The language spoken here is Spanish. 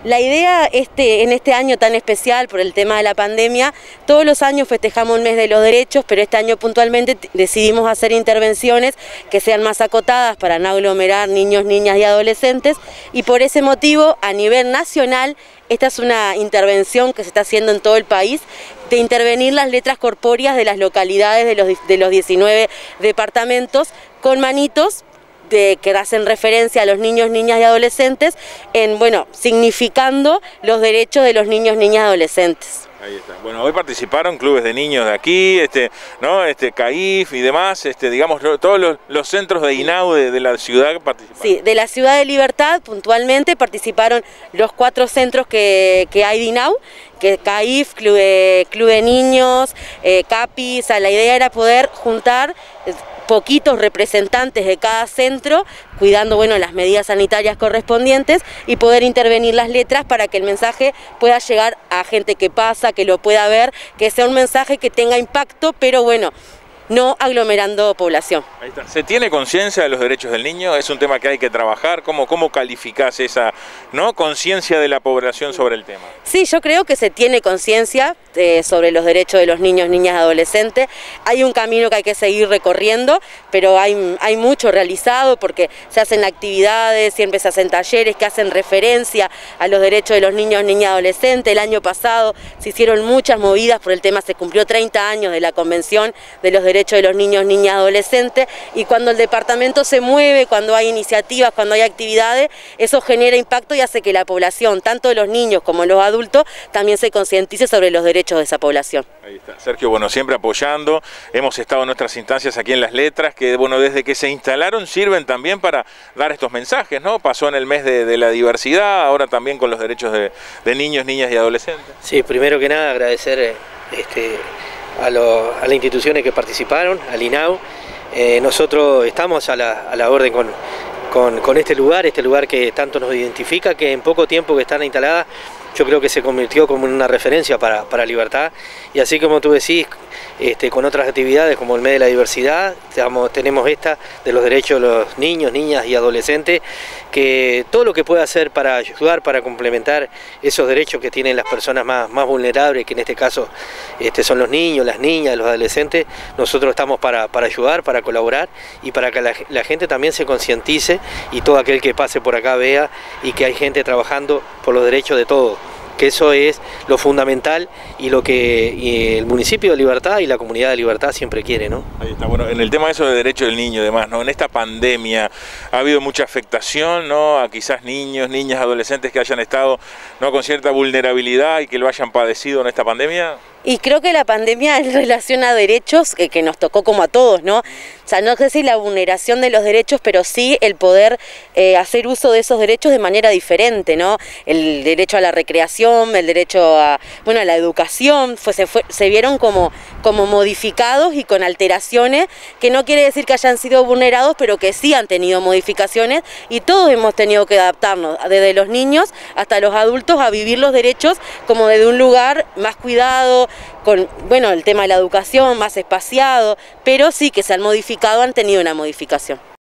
La idea en este año tan especial por el tema de la pandemia, todos los años festejamos el mes de los derechos, pero este año puntualmente decidimos hacer intervenciones que sean más acotadas para no aglomerar niños, niñas y adolescentes, y por ese motivo a nivel nacional esta es una intervención que se está haciendo en todo el país, de intervenir las letras corpóreas de las localidades de los 19 departamentos con manitos que hacen referencia a los niños, niñas y adolescentes, significando los derechos de los niños, niñas y adolescentes. Ahí está. Bueno, hoy participaron clubes de niños de aquí, CAIF y demás, digamos, todos los centros de INAU de la ciudad participaron. Sí, de la ciudad de Libertad puntualmente participaron los 4 centros que hay de INAU, que CAIF, Club de Niños, CAPI. La idea era poder juntar poquitos representantes de cada centro, cuidando las medidas sanitarias correspondientes, y poder intervenir las letras para que el mensaje pueda llegar a gente que pasa, que lo pueda ver, que sea un mensaje que tenga impacto, pero no aglomerando población. Ahí está. ¿Se tiene conciencia de los derechos del niño? ¿Es un tema que hay que trabajar? ¿Cómo calificás esa conciencia de la población sobre el tema? Sí, yo creo que se tiene conciencia sobre los derechos de los niños, niñas y adolescentes. Hay un camino que hay que seguir recorriendo, pero hay mucho realizado porque se hacen actividades, siempre se hacen talleres que hacen referencia a los derechos de los niños, niñas y adolescentes. El año pasado se hicieron muchas movidas por el tema, se cumplió 30 años de la Convención de los Derechos de los Niños, Niñas y Adolescentes, y cuando el departamento se mueve, cuando hay iniciativas, cuando hay actividades, eso genera impacto y hace que la población, tanto de los niños como los adultos, también se concientice sobre los derechos de esa población. Ahí está. Sergio, siempre apoyando, hemos estado en nuestras instancias aquí en Las Letras, que desde que se instalaron sirven también para dar estos mensajes, ¿no? Pasó en el mes de la diversidad, ahora también con los derechos de niños, niñas y adolescentes. Sí, primero que nada agradecer a las instituciones que participaron, al INAU. Nosotros estamos a la orden con este lugar que tanto nos identifica, que en poco tiempo que están instaladas, yo creo que se convirtió como en una referencia para Libertad, y así como tú decís, con otras actividades como el mes de la diversidad, tenemos esta de los derechos de los niños, niñas y adolescentes, que todo lo que pueda hacer para ayudar, para complementar esos derechos que tienen las personas más vulnerables, que en este caso son los niños, las niñas, los adolescentes, nosotros estamos para ayudar, para colaborar y para que la gente también se concientice y todo aquel que pase por acá vea y que hay gente trabajando por los derechos de todos, que eso es lo fundamental y lo que el municipio de Libertad y la comunidad de Libertad siempre quiere, ¿no? Ahí está. Bueno, en el tema de eso de derecho del niño y demás, ¿no? En esta pandemia ha habido mucha afectación, ¿no? A quizás niños, niñas, adolescentes que hayan estado con cierta vulnerabilidad y que lo hayan padecido en esta pandemia. Y creo que la pandemia en relación a derechos, que nos tocó como a todos, ¿no? O sea, no sé si la vulneración de los derechos, pero sí el poder hacer uso de esos derechos de manera diferente, ¿no? El derecho a la recreación, el derecho a la educación, se vieron como modificados y con alteraciones, que no quiere decir que hayan sido vulnerados, pero que sí han tenido modificaciones, y todos hemos tenido que adaptarnos, desde los niños hasta los adultos, a vivir los derechos como desde un lugar más cuidado, con el tema de la educación más espaciado, pero sí que se han modificado, han tenido una modificación.